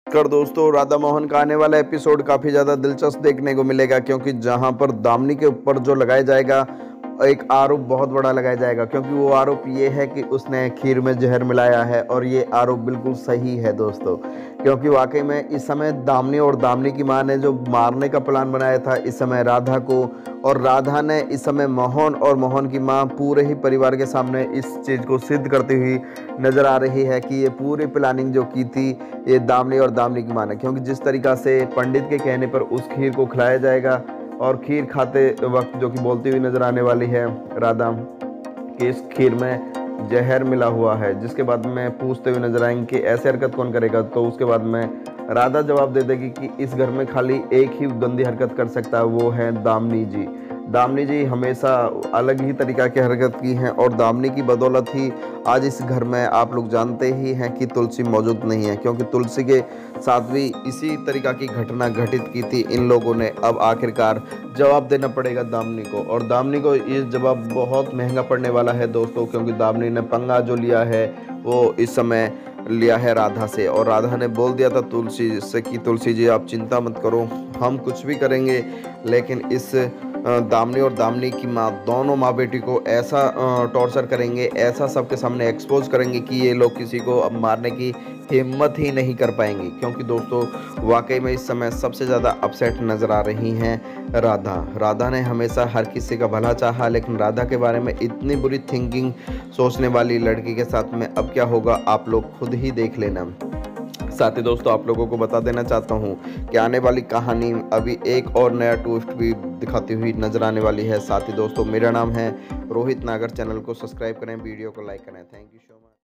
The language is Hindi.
कर दोस्तों, राधा मोहन का आने वाला एपिसोड काफ़ी ज़्यादा दिलचस्प देखने को मिलेगा, क्योंकि जहां पर दामिनी के ऊपर जो लगाया जाएगा एक आरोप बहुत बड़ा लगाया जाएगा, क्योंकि वो आरोप ये है कि उसने खीर में जहर मिलाया है। और ये आरोप बिल्कुल सही है दोस्तों, क्योंकि वाकई में इस समय दामिनी और दामिनी की मां ने जो मारने का प्लान बनाया था इस समय राधा को, और राधा ने इस समय मोहन और मोहन की मां पूरे ही परिवार के सामने इस चीज़ को सिद्ध करती हुई नज़र आ रही है कि ये पूरी प्लानिंग जो की थी ये दामिनी और दामिनी की मां ने। क्योंकि जिस तरीक़ा से पंडित के कहने पर उस खीर को खिलाया जाएगा और खीर खाते वक्त जो कि बोलती हुई नज़र आने वाली है राधा कि इस खीर में जहर मिला हुआ है, जिसके बाद में पूछते हुए नजर आएंगे कि ऐसे हरकत कौन करेगा। तो उसके बाद में राधा जवाब दे देगी कि इस घर में खाली एक ही गंदी हरकत कर सकता है, वो है दामिनी जी। दामिनी जी हमेशा अलग ही तरीका की हरकत की हैं, और दामिनी की बदौलत ही आज इस घर में आप लोग जानते ही हैं कि तुलसी मौजूद नहीं है, क्योंकि तुलसी के साथ भी इसी तरीका की घटना घटित की थी इन लोगों ने। अब आखिरकार जवाब देना पड़ेगा दामिनी को, और दामिनी को ये जवाब बहुत महंगा पड़ने वाला है दोस्तों, क्योंकि दामिनी ने पंगा जो लिया है वो इस समय लिया है राधा से। और राधा ने बोल दिया था तुलसी से कि तुलसी जी आप चिंता मत करो, हम कुछ भी करेंगे, लेकिन इस दामिनी और दामिनी की माँ दोनों माँ बेटी को ऐसा टॉर्चर करेंगे, ऐसा सबके सामने एक्सपोज करेंगे कि ये लोग किसी को अब मारने की हिम्मत ही नहीं कर पाएंगे। क्योंकि दोस्तों वाकई में इस समय सबसे ज़्यादा अपसेट नज़र आ रही हैं राधा ने हमेशा हर किसी का भला चाहा, लेकिन राधा के बारे में इतनी बुरी थिंकिंग सोचने वाली लड़की के साथ में अब क्या होगा आप लोग खुद ही देख लेना। साथ ही दोस्तों आप लोगों को बता देना चाहता हूँ कि आने वाली कहानी अभी एक और नया ट्विस्ट भी दिखाती हुई नजर आने वाली है। साथ ही दोस्तों मेरा नाम है रोहित नागर, चैनल को सब्सक्राइब करें, वीडियो को लाइक करें। Thank you so much.